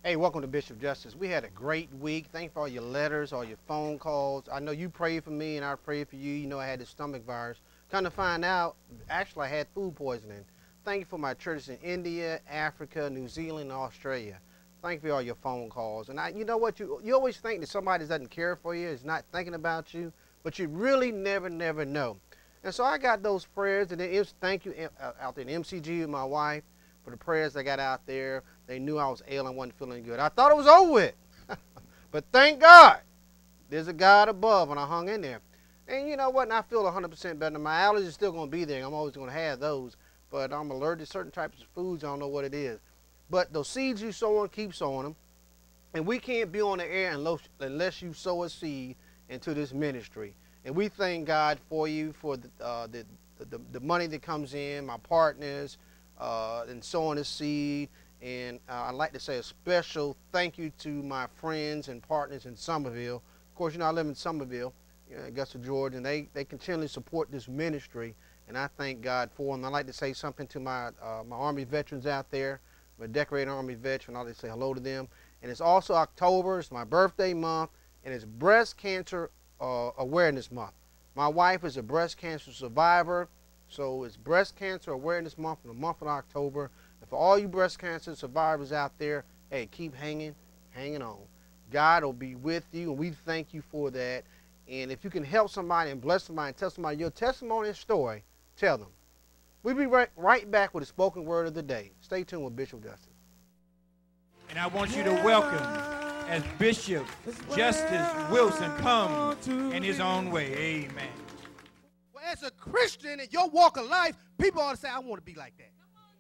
Hey, welcome to Bishop Justus. We had a great week. Thank you for all your letters, all your phone calls. I know you prayed for me and I prayed for you. You know I had the stomach virus. Come to find out, actually I had food poisoning. Thank you for my churches in India, Africa, New Zealand, and Australia. Thank you for all your phone calls. And you know what? You always think that somebody doesn't care for you, is not thinking about you, but you really never know. And so I got those prayers, and then thank you out there in MCG with my wife for the prayers I got out there. They knew I was ailing, wasn't feeling good. I thought it was over with. But thank God, there's a God above, and I hung in there. And you know what? And I feel 100% better. My allergies are still going to be there. I'm always going to have those. But I'm allergic to certain types of foods. I don't know what it is. But those seeds you sow on, keep sowing them. And we can't be on the air unless you sow a seed into this ministry. And we thank God for you, for the money that comes in, my partners, and sowing a seed. And I'd like to say a special thank you to my friends and partners in Somerville. Of course, you know, I live in Somerville, Augusta, Georgia, and they continually support this ministry, and I thank God for them. I'd like to say something to my Army veterans out there. I'm a decorated Army veteran. I'd like to say hello to them. And it's also October. It's my birthday month, and it's Breast Cancer Awareness Month. My wife is a breast cancer survivor, so it's Breast Cancer Awareness Month in the month of October. And for all you breast cancer survivors out there, hey, keep hanging on. God will be with you, and we thank you for that. And if you can help somebody and bless somebody and tell somebody your testimony and story, tell them. We'll be right back with the spoken word of the day. Stay tuned with Bishop Justus. And I want you to welcome, as Bishop Justus Wilson comes in his own way. Amen. Well, as a Christian in your walk of life, people ought to say, I want to be like that.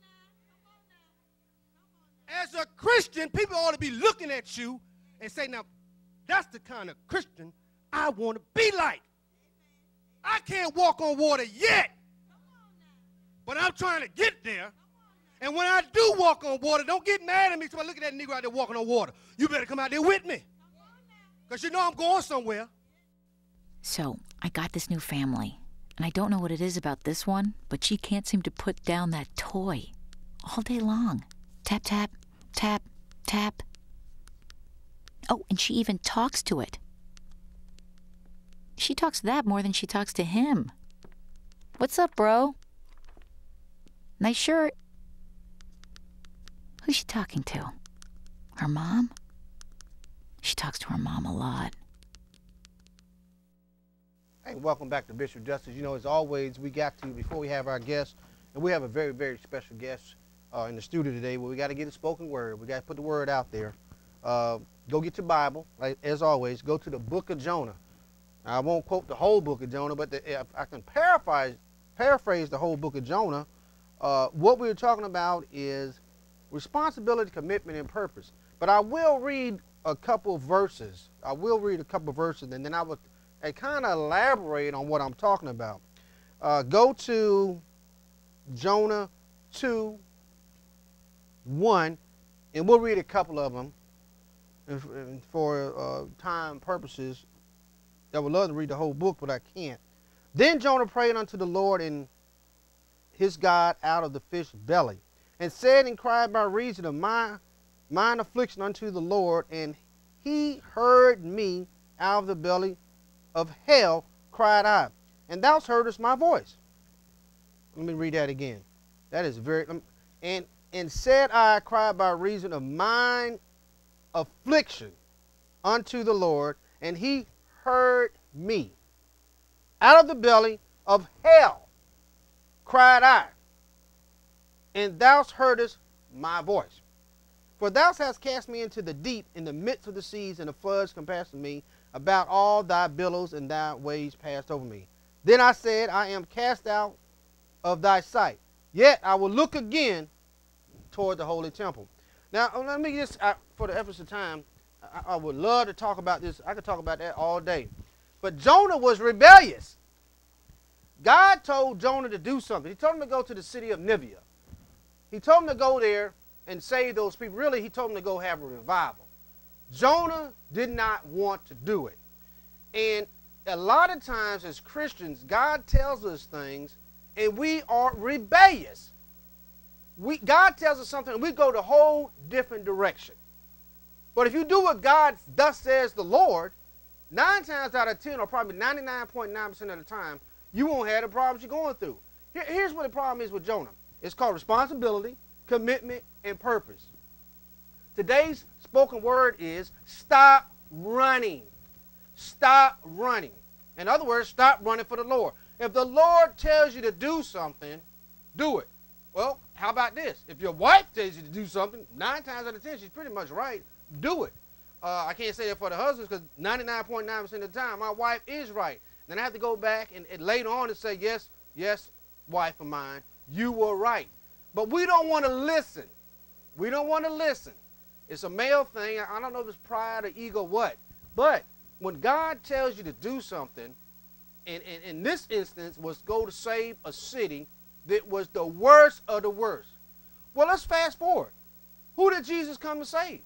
As a Christian, people ought to be looking at you and say, now, that's the kind of Christian I want to be like. I can't walk on water yet, but I'm trying to get there. And when I do walk on water, don't get mad at me. So I look at that Negro out there walking on water. You better come out there with me, because you know I'm going somewhere. So I got this new family, and I don't know what it is about this one, but she can't seem to put down that toy all day long. Tap, tap, tap, tap. Oh, and she even talks to it. She talks to that more than she talks to him. What's up, bro? Nice shirt. Who's she talking to? Her mom? She talks to her mom a lot. Hey, welcome back to Bishop Justus. You know, as always, we got to, before we have our guests, and we have a very, very special guest in the studio today, where we got to get a spoken word. We got to put the word out there. Go get your Bible, like, as always. Go to the book of Jonah. Now, I won't quote the whole book of Jonah, but if I can paraphrase the whole book of Jonah. What we're talking about is responsibility, commitment, and purpose. But I will read a couple verses. And then I will kind of elaborate on what I'm talking about. Go to Jonah 2:1, and we'll read a couple of them. And for time purposes, I would love to read the whole book, but I can't. Then Jonah prayed unto the Lord and his God out of the fish belly, and said and cried by reason of mine affliction unto the Lord, and he heard me out of the belly of hell, cried I, and thou heardest my voice. Let me read that again. That is very, and said I, cried by reason of mine affliction unto the Lord, and he heard me. Out of the belly of hell cried I, and thou heardest my voice. For thou hast cast me into the deep, in the midst of the seas, and the floods compassed me about all thy billows, and thy waves passed over me. Then I said, I am cast out of thy sight, yet I will look again toward the holy temple. Now, let me just, for the efforts of time, I would love to talk about this. I could talk about that all day. But Jonah was rebellious. God told Jonah to do something. He told him to go to the city of Nineveh. He told him to go there and save those people. Really, he told him to go have a revival. Jonah did not want to do it. And a lot of times as Christians, God tells us things and we are rebellious. God tells us something and we go the whole different direction. But if you do what God thus says the Lord, 9 times out of 10, or probably 99.9% of the time, you won't have the problems you're going through. Here's what the problem is with Jonah. It's called responsibility, commitment, and purpose. Today's spoken word is stop running. Stop running. In other words, stop running for the Lord. If the Lord tells you to do something, do it. Well, how about this? If your wife tells you to do something, 9 times out of 10, she's pretty much right. Do it. I can't say that for the husbands because 99.9% of the time, my wife is right. Then I have to go back and later on and say, yes, yes, wife of mine, you were right. But we don't want to listen. We don't want to listen. It's a male thing. I don't know if it's pride or ego, what. But when God tells you to do something, and in this instance was go to save a city that was the worst of the worst. Well, let's fast forward. Who did Jesus come to save?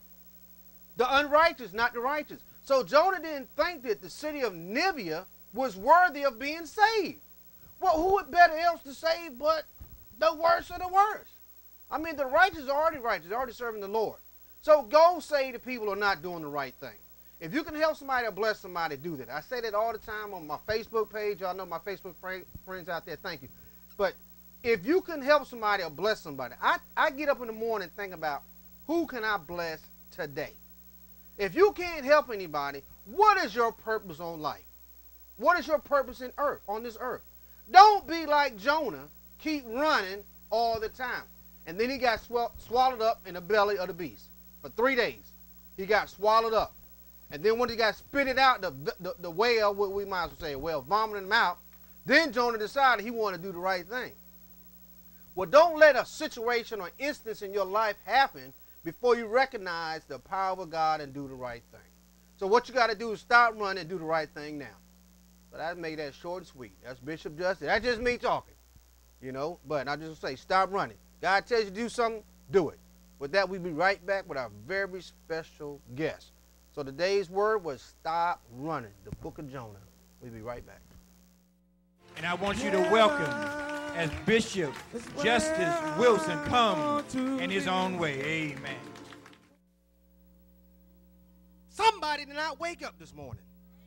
The unrighteous, not the righteous. So Jonah didn't think that the city of Nineveh was worthy of being saved. Well, who would better else to save but the worst of the worst? I mean, the righteous are already righteous. They're already serving the Lord. So go say the people are not doing the right thing. If you can help somebody or bless somebody, do that. I say that all the time on my Facebook page. Y'all know my Facebook friends out there. Thank you. But if you can help somebody or bless somebody, I get up in the morning and think about who can I bless today? If you can't help anybody, what is your purpose on life? What is your purpose in earth, on this earth? Don't be like Jonah, keep running all the time. And then he got swallowed up in the belly of the beast. For 3 days, he got swallowed up. And then when he got spitted out, the whale, we might as well say a whale, vomited him out, then Jonah decided he wanted to do the right thing. Well, don't let a situation or instance in your life happen before you recognize the power of God and do the right thing. So what you got to do is stop running and do the right thing now. But I made that short and sweet. That's Bishop Justus. That's just me talking, you know. But I just say stop running. God tells you to do something, do it. With that, we'll be right back with our very special guest. So today's word was stop running, the book of Jonah. We'll be right back. And I want you to welcome, as Bishop Justus Wilson comes in his own way. Amen. Somebody did not wake up this morning.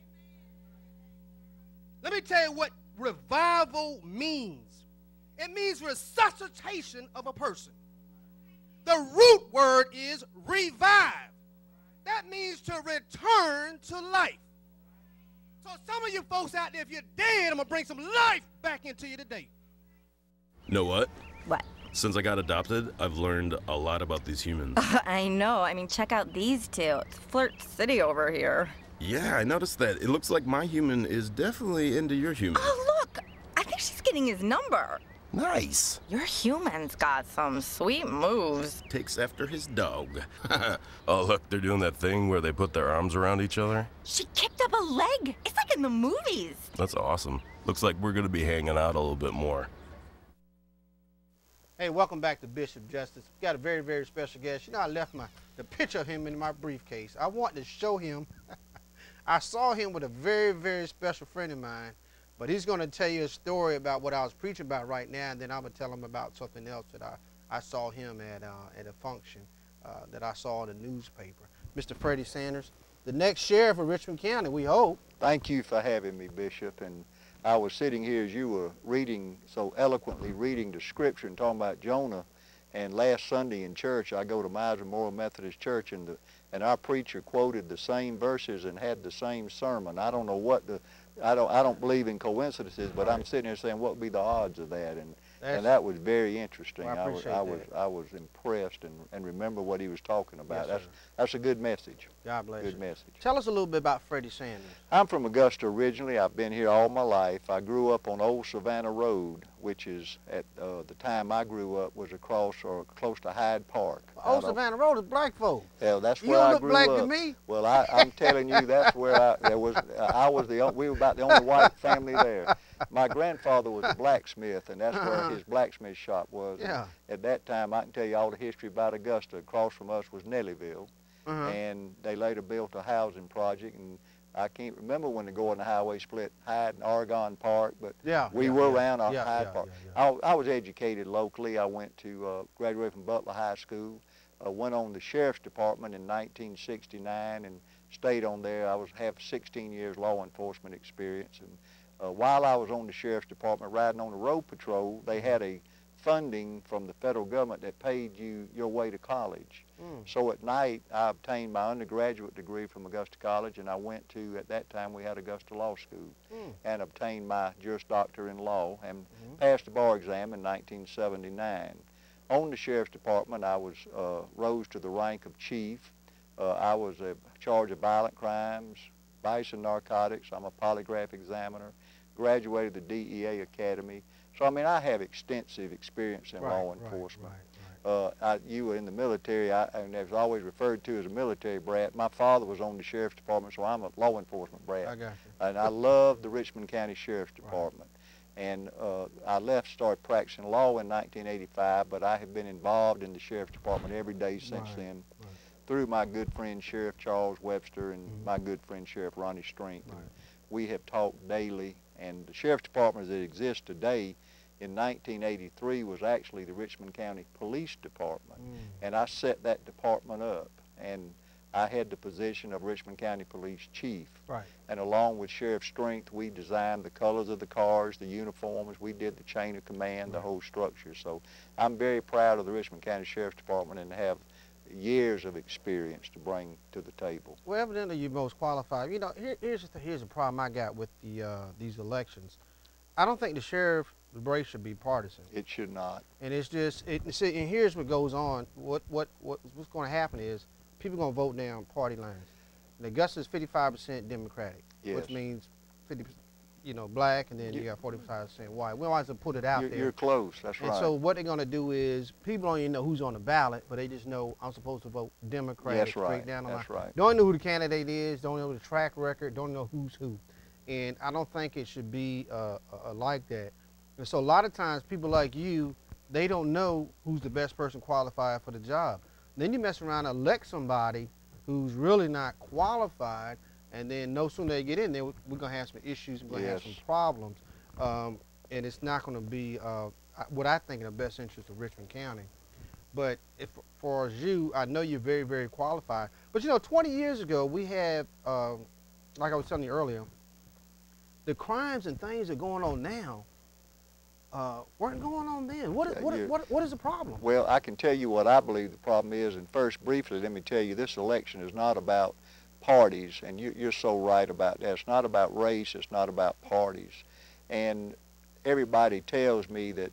Let me tell you what revival means. It means resuscitation of a person. The root word is revive. That means to return to life. So some of you folks out there, if you're dead, I'm going to bring some life back into you today. Know what? What? Since I got adopted, I've learned a lot about these humans. I know. I mean, check out these two. It's Flirt City over here. Yeah, I noticed that. It looks like my human is definitely into your human. Oh, look! I think she's getting his number. Nice. Your human's got some sweet moves. Takes after his dog. Oh, look, they're doing that thing where they put their arms around each other. She kicked up a leg. It's like in the movies. That's awesome. Looks like we're going to be hanging out a little bit more. Hey, welcome back to Bishop Justus. We've got a very special guest. You know, I left the picture of him in my briefcase. I wanted to show him. I saw him with a very special friend of mine, but he's going to tell you a story about what I was preaching about right now, and then I'm going to tell him about something else that I saw him at a function that I saw in the newspaper. Mr. Freddie Sanders, the next sheriff of Richmond County, we hope. Thank you for having me, Bishop. And I was sitting here as you were reading, so eloquently reading the scripture and talking about Jonah. And last Sunday in church, I go to Miser Memorial Methodist Church, and our preacher quoted the same verses and had the same sermon. I don't know what I don't believe in coincidences, but I'm sitting here saying, what would be the odds of that? And that was very interesting. Well, I was impressed and remember what he was talking about. Yes, that's a good message. God bless you. Good message. Tell us a little bit about Freddie Sanders. I'm from Augusta originally. I've been here all my life. I grew up on Old Savannah Road, which is at the time I grew up was across or close to Hyde Park. Old Savannah Road is black folk. Yeah, that's You where don't I look grew black up. to me. Well, I'm telling you, that's where we were about the only white family there. My grandfather was a blacksmith, and that's where his blacksmith shop was. Yeah. At that time, I can tell you all the history about Augusta. Across from us was Nellyville, and they later built a housing project, and I can't remember when the Gordon Highway split Hyde and Oregon Park, but we were around Hyde Park. I was educated locally. I went to graduated from Butler High School. went on the Sheriff's Department in 1969 and stayed on there. I have 16 years law enforcement experience. And while I was on the Sheriff's Department riding on the road patrol, they had a funding from the federal government that paid you your way to college. So at night, I obtained my undergraduate degree from Augusta College, and I went to, at that time, we had Augusta Law School, and obtained my Juris Doctor in Law and passed the bar exam in 1979. On the Sheriff's Department, I was rose to the rank of chief. I was in charge of violent crimes, vice and narcotics. I'm a polygraph examiner, graduated the DEA Academy. So, I mean, I have extensive experience in law enforcement. You were in the military, and I was always referred to as a military brat. My father was on the Sheriff's Department, so I'm a law enforcement brat. I got you. And I love the Richmond County Sheriff's Department. And I started practicing law in 1985, but I have been involved in the Sheriff's Department every day since then, through my good friend Sheriff Charles Webster and my good friend Sheriff Ronnie Strength. We have talked daily, and the Sheriff's Department as it exists today in 1983 was actually the Richmond County Police Department, and I set that department up, and I had the position of Richmond County Police Chief. And along with Sheriff Strength, we designed the colors of the cars, the uniforms, we did the chain of command, the whole structure. So I'm very proud of the Richmond County Sheriff's Department and have years of experience to bring to the table. Well, evidently you're most qualified. You know, here's the problem I got with these elections. I don't think the sheriff race should be partisan. It should not. And it's just, and here's what goes on. What's going to happen is people are going to vote down party lines. And Augusta is 55% Democratic, which means 50%, you know, black, and then you got 45% white. We always have to put it out there. You're close, that's right. And so what they're going to do is, people don't even know who's on the ballot, but they just know I'm supposed to vote Democratic straight down the line. That's right. Don't know who the candidate is, don't know the track record, don't know who's who. And I don't think it should be like that. And so a lot of times people like you, they don't know who's the best person qualified for the job. Then you mess around and elect somebody who's really not qualified, and then no sooner they get in there, we're going to have some issues, we're going to have some problems. And it's not going to be what I think in the best interest of Richmond County. But if, for you, I know you're very, very qualified. But you know, 20 years ago, we had, like I was telling you earlier, the crimes and things that are going on now weren't going on then. What is the problem? Well, I can tell you what I believe the problem is, and first, briefly, let me tell you, this election is not about parties, and you're so right about that. It's not about race, it's not about parties. And everybody tells me that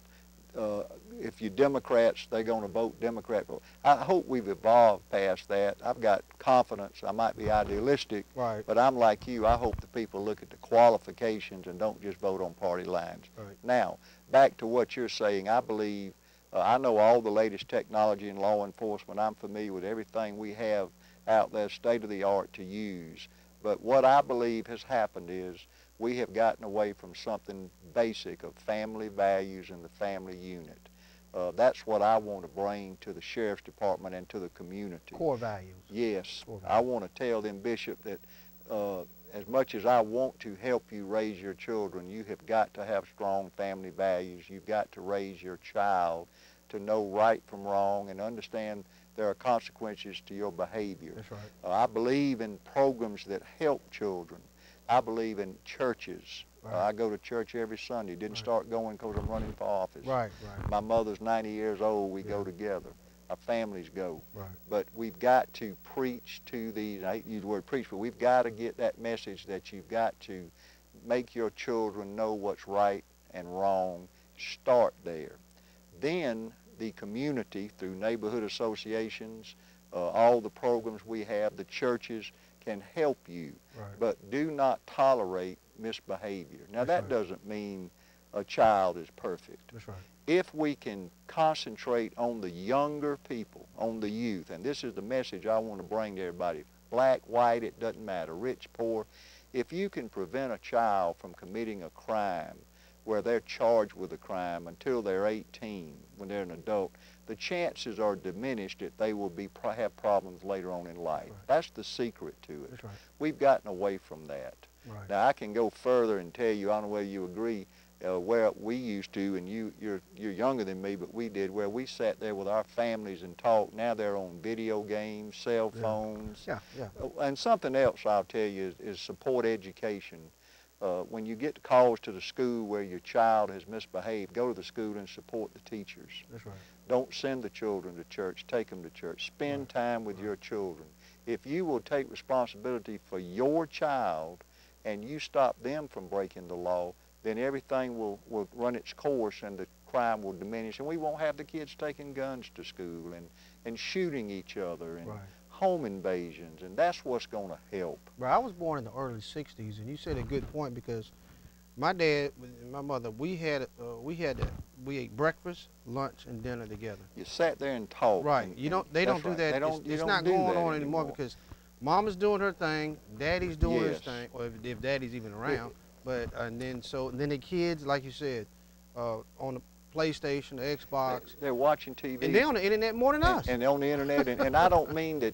if you're Democrats, they're going to vote Democrat. I hope we've evolved past that. I've got confidence. I might be idealistic, but I'm like you. I hope the people look at the qualifications and don't just vote on party lines. Now, back to what you're saying, I believe, I know all the latest technology in law enforcement. I'm familiar with everything we have out there, state-of-the-art to use. But what I believe has happened is we have gotten away from something basic of family values and the family unit. That's what I want to bring to the Sheriff's Department and to the community. Core values. Yes. Core values. I want to tell them, Bishop, that as much as I want to help you raise your children, you have got to have strong family values. You've got to raise your child to know right from wrong and understand there are consequences to your behavior. That's right. I believe in programs that help children. I believe in churches. I go to church every Sunday. Didn't start going because I'm running for office. My mother's 90 years old. We go together. Our families go. But we've got to preach to these, I hate to use the word preach, but we've got to get that message that you've got to make your children know what's right and wrong. Start there. Then the community, through neighborhood associations, all the programs we have, the churches can help you. But do not tolerate misbehavior. Now that doesn't mean a child is perfect. If we can concentrate on the younger people, on the youth, and this is the message I want to bring to everybody, black, white, it doesn't matter, rich, poor, if you can prevent a child from committing a crime where they're charged with a crime until they're 18, when they're an adult, the chances are diminished that they will have problems later on in life. That's the secret to it. We've gotten away from that. Now, I can go further and tell you, I don't know whether you agree, where we used to, and you're younger than me, but we did, where we sat there with our families and talked. Now they're on video games, cell phones. Yeah, yeah. And something else I'll tell you is support education. When you get calls to the school where your child has misbehaved, go to the school and support the teachers. That's right. Don't send the children to church. Take them to church. Spend time with your children. If you will take responsibility for your child and you stop them from breaking the law, then everything will run its course and the crime will diminish. And we won't have the kids taking guns to school and shooting each other and home invasions. And that's what's going to help. Bro, I was born in the early 60s, and you said a good point, because my dad and my mother, we ate breakfast, lunch, and dinner together. You sat there and talked. Right. And they don't do that. It's not going on anymore because Mama's doing her thing, Daddy's doing his thing, or if Daddy's even around. But and then the kids, like you said, on the PlayStation, the Xbox. They're watching TV. And they're on the internet more than us. And they're on the internet. And I don't mean that,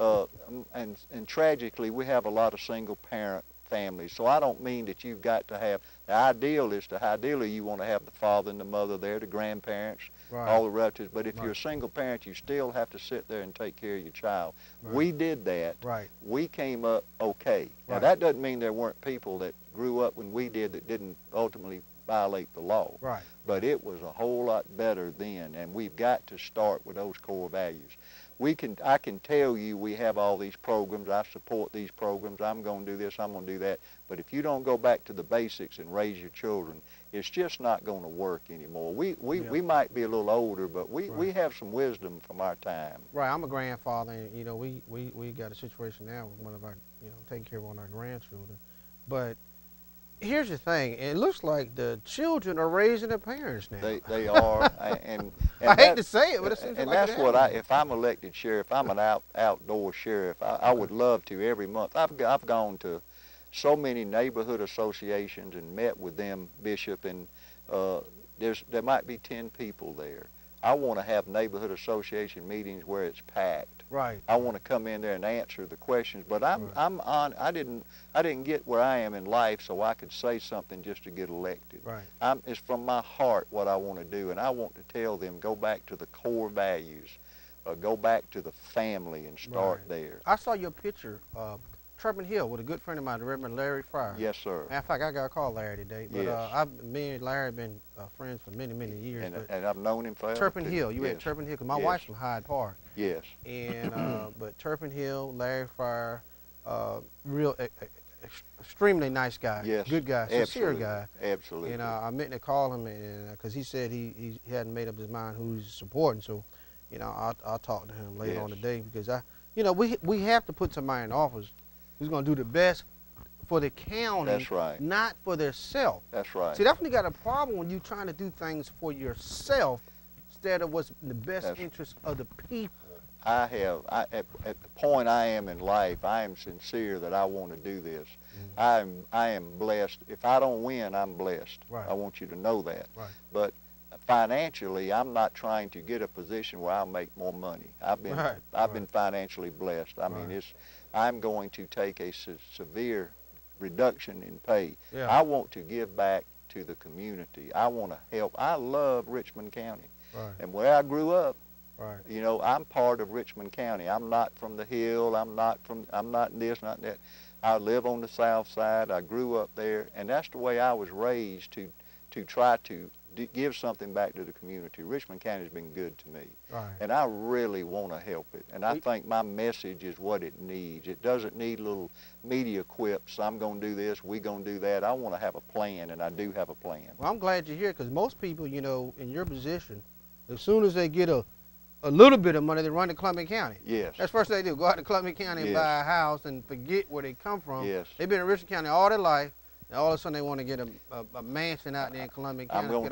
and tragically, we have a lot of single parent families. So I don't mean that you've got to have, ideally you want to have the father and the mother there, the grandparents, all the relatives. But if you're a single parent, you still have to sit there and take care of your child. We did that. We came up okay. Now that doesn't mean there weren't people that grew up when we did that didn't ultimately violate the law. But it was a whole lot better then, and we've got to start with those core values. I can tell you we have all these programs, I support these programs, I'm going to do this, I'm going to do that, but if you don't go back to the basics and raise your children, it's just not going to work anymore. We might be a little older, but we have some wisdom from our time. Right, I'm a grandfather, and you know, we got a situation now with one of our, taking care of one of our grandchildren, but here's the thing, it looks like the children are raising their parents now. They are, and I hate to say it, but it seems and like that's what if I'm elected sheriff, I'm an outdoor sheriff. I would love to every month. I've gone to so many neighborhood associations and met with them, Bishop, and there might be 10 people there. I want to have neighborhood association meetings where it's packed. I want to come in there and answer the questions, but I didn't get where I am in life so I could say something just to get elected. It's from my heart what I want to do, and I want to tell them, go back to the core values, go back to the family and start there. I saw your picture, Turpin Hill, with a good friend of mine, the Reverend Larry Fryer. Yes, sir. In fact, I got to call Larry today, but me and Larry have been friends for many, many years. And I've known him forever. Turpin Hill, you at Turpin Hill, because my wife's from Hyde Park. Yes. And but Turpin Hill, Larry Fryer, extremely nice guy. Yes. Good guy, sincere guy. Absolutely. And I meant to call him, and because he said he hadn't made up his mind who he's supporting, so I'll talk to him later on today, because we have to put somebody in office who's going to do the best for the county. That's right. Not for their self. That's right. See, that's when you got a problem, when you're trying to do things for yourself instead of what's in the best interest of the people. At the point I am in life, I am sincere that I want to do this. I am blessed. If I don't win, I'm blessed. I want you to know that. But financially, I'm not trying to get a position where I'll make more money. I've been financially blessed. I mean, I'm going to take a severe reduction in pay. I want to give back to the community. I want to help. I love Richmond County. And where I grew up, I'm part of Richmond County. I'm not from the Hill. I'm not this, not that. I live on the south side. I grew up there, and that's the way I was raised, to try to give something back to the community. Richmond County has been good to me, and I really want to help it. And I think my message is what it needs. It doesn't need little media quips. I'm going to do this, we're going to do that. I want to have a plan, and I do have a plan. Well, I'm glad you're here, because most people, in your position, as soon as they get a little bit of money, they run to Columbia County. That's the first thing they do, go out to Columbia County and buy a house and forget where they come from. They've been in Richmond County all their life. And all of a sudden they want to get a mansion out there in Columbia County. I'm going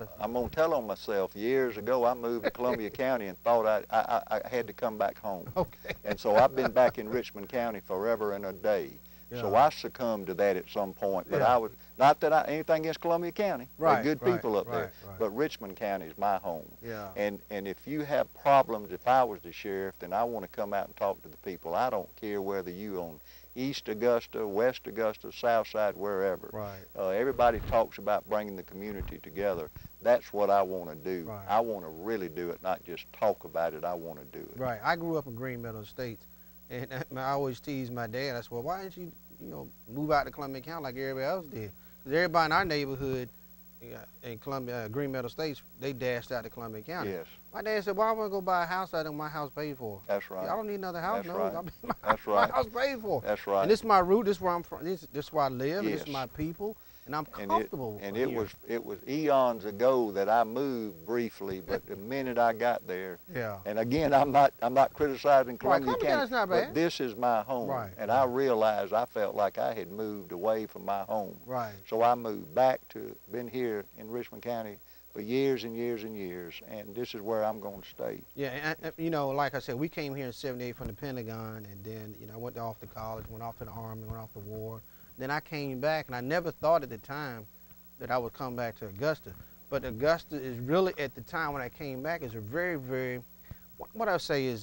to tell on myself. Years ago, I moved to Columbia County and thought I had to come back home. And so I've been back in Richmond County forever and a day. So I succumbed to that at some point. But I was, not that anything against Columbia County. They're good people up there. But Richmond County is my home. And if you have problems, if I was the sheriff, then I want to come out and talk to the people. I don't care whether you on East Augusta, West Augusta, South Side, wherever. Right. Everybody talks about bringing the community together. That's what I want to do. Right. I want to really do it, not just talk about it. I want to do it. Right. I grew up in Green Meadow Estates, and I always tease my dad. I said, well, why didn't you, move out to Columbia County like everybody else did? Because everybody in our neighborhood in Green Meadow Estates, they dashed out to Columbia County. Yes. My dad said, well, I want to go buy a house out of my house paid for. That's right. I don't need another house. That's no, right. That's right. My house paid for. That's right. And this is my root. This is where I'm from. This is where I live. Yes. And this is my people. And I'm comfortable. And it was eons ago that I moved briefly, but the minute I got there, and again, I'm not criticizing Columbia County, not bad. but this is my home, and I realized I felt like I had moved away from my home. Right. So I moved back to, been here in Richmond County for years and years and years, and this is where I'm going to stay. Yeah, and like I said, we came here in '78 from the Pentagon, and then I went off to college, went off to the Army, went off to war. Then I came back, and I never thought at the time that I would come back to Augusta. But Augusta is really, at the time when I came back, is a very, very, what I would say is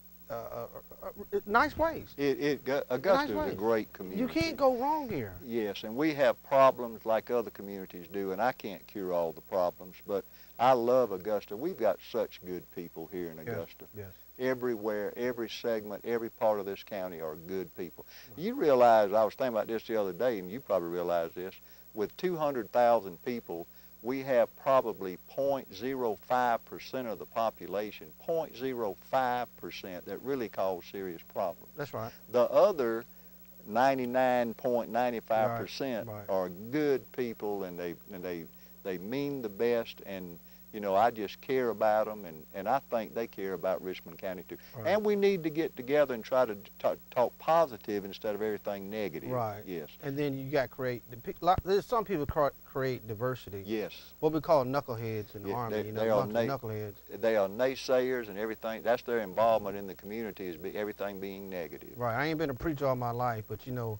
nice place. Augusta is a great community. You can't go wrong here. Yes, and we have problems like other communities do, and I can't cure all the problems, but I love Augusta. We've got such good people here in Augusta. Yes. Everywhere, every segment, every part of this county are good people. You realize, I was thinking about this the other day, and you probably realize this, with 200,000 people, we have probably 0.05% of the population, 0.05% that really cause serious problems. That's right. The other 99.95% are good people, and they mean the best, and I just care about them, and I think they care about Richmond County too. Right. And we need to get together and try to talk positive instead of everything negative. Right. Yes. And then you got to create, there's some people create diversity. Yes. What we call knuckleheads in the Army, they are knuckleheads. They are naysayers and everything. That's their involvement in the community, is everything being negative. Right. I ain't been a preacher all my life, but you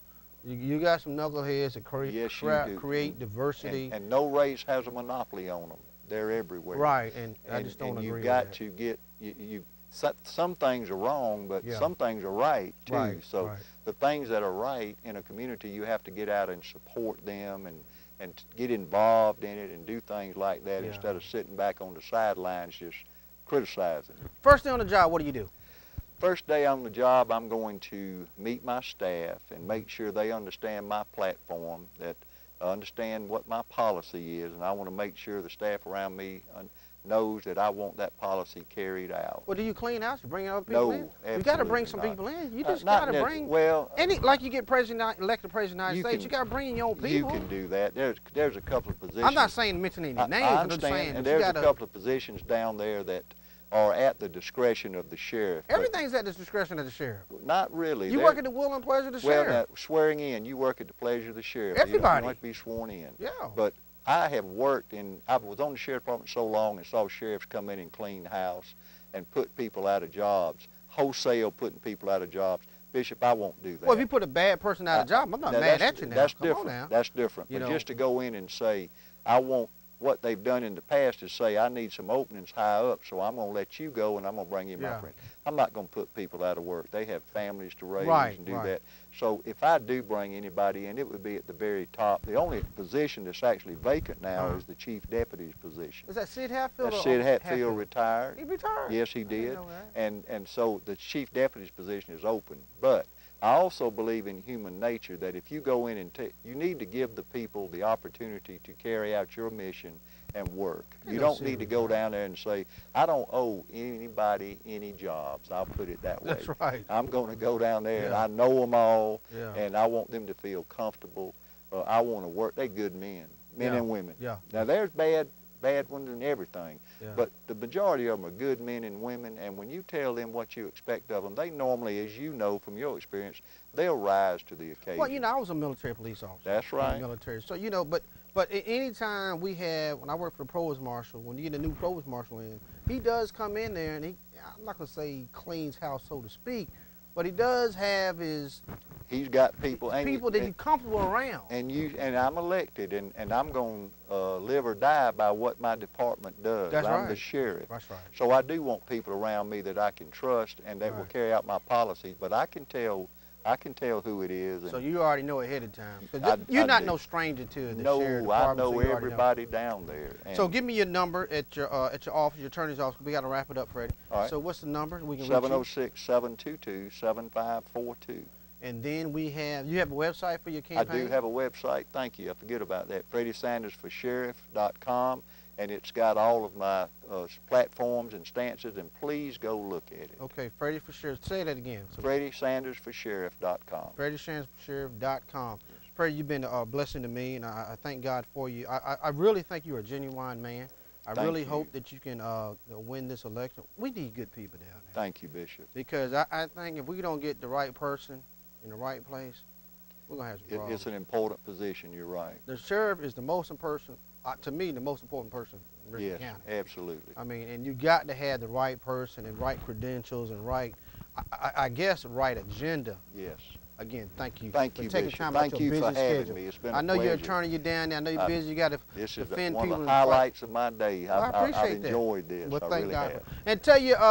got some knuckleheads that create diversity. And no race has a monopoly on them. They're everywhere. Right, and I just don't agree with that. And you've got to get, some things are wrong, but some things are right, too. Right, so the things that are right in a community, you have to get out and support them and get involved in it and do things like that instead of sitting back on the sidelines just criticizing. First day on the job, what do you do? First day on the job, I'm going to meet my staff and make sure they understand my platform, that understand what my policy is, and I want to make sure the staff around me knows that I want that policy carried out. Well, do you clean house? You bring other people in? You got to bring some people in. You just got to bring. Well, like you get elected president of the United States, you got to bring in your own people. You can do that. There's a couple of positions. I'm not saying mentioning any names. I understand, and there's a couple of positions down there that are at the discretion of the sheriff. Everything's at the discretion of the sheriff. Not really. You work at the will and pleasure of the sheriff. Well, swearing in, you work at the pleasure of the sheriff. Everybody. You don't have to be sworn in. Yeah. But I have worked I was on the sheriff's department so long and saw sheriffs come in and clean house and put people out of jobs, wholesale putting people out of jobs. Bishop, I won't do that. Well, if you put a bad person out of job, I'm not mad at you now. That's Come different. on now. That's different. But just to go in and say, what they've done in the past is say, I need some openings high up, so I'm going to let you go and I'm going to bring in my friend. I'm not going to put people out of work. They have families to raise and do that. So if I do bring anybody in, it would be at the very top. The only position that's actually vacant now is the chief deputy's position. Is that Sid Hatfield? That's Sid Hatfield retired. He retired? Yes, he did. I didn't know that. And so the chief deputy's position is open. But I also believe in human nature that if you go in and you need to give the people the opportunity to carry out your mission and work. You don't need to go down there and say, I don't owe anybody any jobs. I'll put it that way. That's right. I'm going to go down there and I know them all, Yeah. and I want them to feel comfortable. I want to work. They're good men and women. Yeah. Now, there's bad ones and everything, but the majority of them are good men and women, and when you tell them what you expect of them, they normally, as you know from your experience, they'll rise to the occasion. Well, I was a military police officer. That's right. Military. So, but any time when I work for the provost marshal, when you get a new provost marshal in, he does come in there and I'm not going to say he cleans house, so to speak, but he does have he's got people that he's comfortable around. And I'm elected, and I'm going to live or die by what my department does. That's I'm the sheriff. That's right. So I do want people around me that I can trust and that will carry out my policies. But I can tell I can tell who it is. So you already know ahead of time. 'Cause I you're not do. no stranger to the No, sheriff I department. know so you already everybody down there. And So give me your number at your office, your attorney's office. We got to wrap it up, Freddie. All right. So what's the number? We can reach you. 706-722-7542. And then you have a website for your campaign? I do have a website. Thank you. I forget about that. FreddieSandersForSheriff.com, and it's got all of my platforms and stances, and please go look at it. Okay, Freddie for Sheriff. Say that again. So FreddieSandersForSheriff.com. FreddieSandersForSheriff.com. Freddie, you've been a blessing to me, and I thank God for you. I really think you're a genuine man. I really hope that you can win this election. We need good people down there. Thank you, Bishop. Because I think if we don't get the right person in the right place, we're going to have some problems. It's an important position, you're right. The sheriff is the most important, to me, the most important person in Richmond Yes, County. absolutely. I mean, and you got to have the right person and right credentials and right, I guess, right agenda. Yes. Again, thank you. Thank for you, taking Bishop. time Thank out your you for busy having schedule. me. It's been a I know you're an pleasure. attorney, you're down there. I know you're busy. You got to This is defend one people. of the highlights of my day. Well, I appreciate I've enjoyed this. Well, I thank really God. have. And tell your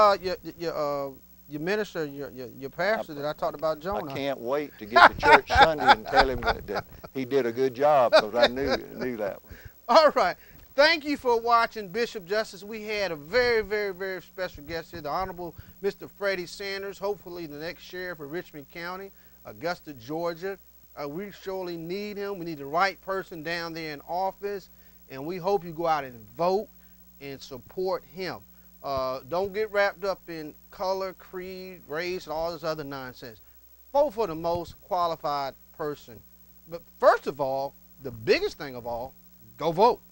minister, your pastor that I talked about, Jonah. I can't wait to get to church Sunday and tell him that he did a good job, because I knew that one. All right. Thank you for watching Bishop Justus. We had a very, very, very special guest here, the Honorable Mr. Freddie Sanders, hopefully the next sheriff of Richmond County, Augusta, Georgia. We surely need him. We need the right person down there in office, and we hope you go out and vote and support him. Don't get wrapped up in color, creed, race, and all this other nonsense. Vote for the most qualified person. But first of all, the biggest thing of all, go vote.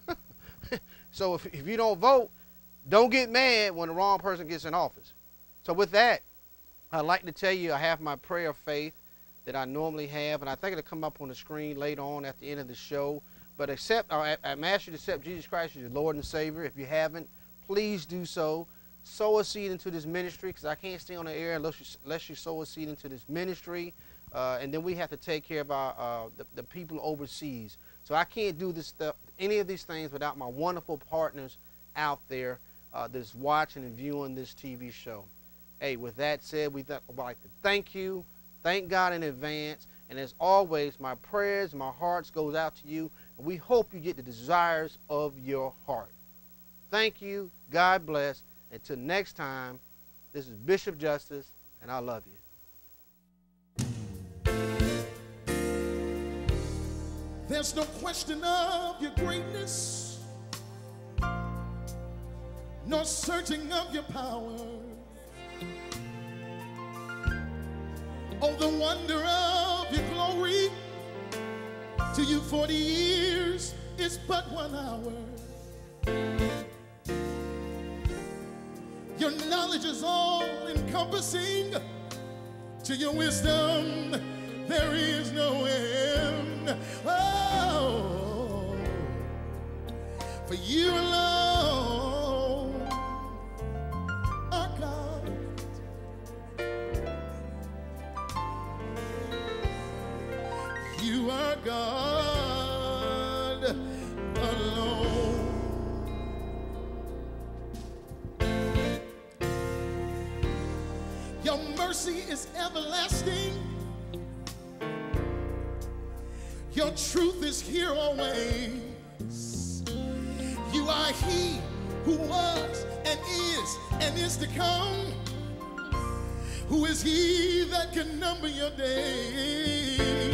So if you don't vote, don't get mad when the wrong person gets in office. So with that, I'd like to tell you I have my prayer of faith that I normally have, and I think it'll come up on the screen later on at the end of the show. But I'm asking you to accept Jesus Christ as your Lord and Savior. If you haven't, please do so. Sow a seed into this ministry, because I can't stay on the air unless you sow a seed into this ministry. And then we have to take care of the people overseas. So I can't do this stuff, any of these things, without my wonderful partners out there that's watching and viewing this TV show. Hey, with that said, we'd like to thank you, thank God in advance, and as always, my prayers, my hearts goes out to you, and we hope you get the desires of your heart. Thank you, God bless. Until next time, this is Bishop Justus, and I love you. There's no question of your greatness, nor searching of your power. Oh, the wonder of your glory. To you 40 years is but 1 hour. Your knowledge is all encompassing. To your wisdom there is no end. Oh, for you alone are God. You are God alone. Your mercy is everlasting. Your truth is here always. You are He who was and is to come. Who is He that can number your days?